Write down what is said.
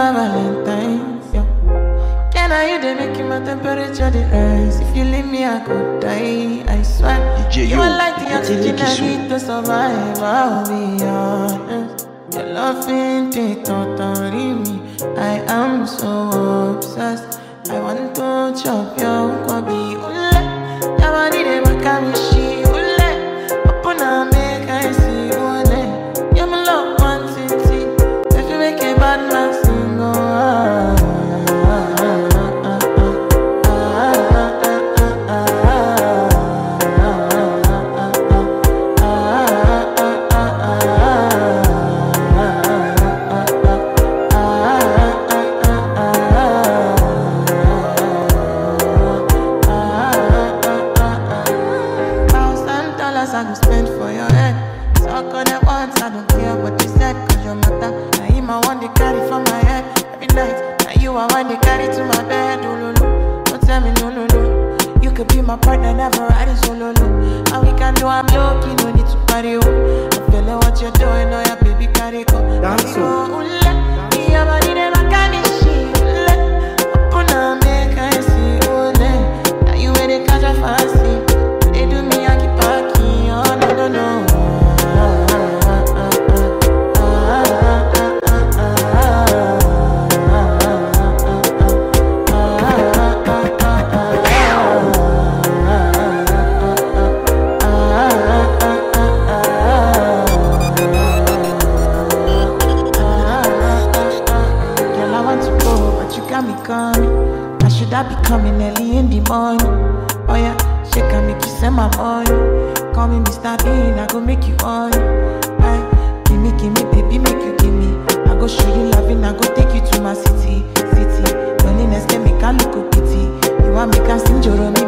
my Valentine's, yo. Can I you they making my temperature the rise? If you leave me, I could die, I swear. You are like the oxygen I need to survive, I'll be honest. Your love ain't it, totally me. I am so obsessed. I want to chop your kwabi, ule. Your body they make me she, ule. Open up, make I see, ule. You're my love, one city. If you make a bad man sing, oh, I go spend for your head. Talk on it once, I don't care what they said. Cause your matter, now you my one they carry for my head. Every night, now you are one they carry to my bed. Oh, no, no, don't tell me no, no, no. You could be my partner, never riding solo, no. And we can do, I'm low-key, no need to party, oh. I'm feeling what you're doing, oh yeah, baby, carry go. Dance, oh, your body, they make me shit, open up, make I see, oh, now you where they catch a fancy. They do me, I keep parking, oh, no, no, no. Girl, I want to go, but you got me coming. I should I be coming early in the morning? Oh yeah, she can make you send my money. Call me Mr. Bean, I go make you on. Give me, baby, make you give me. I go show you loving, I go take you to my city. Loneliness can make a look pity. You want me can sing your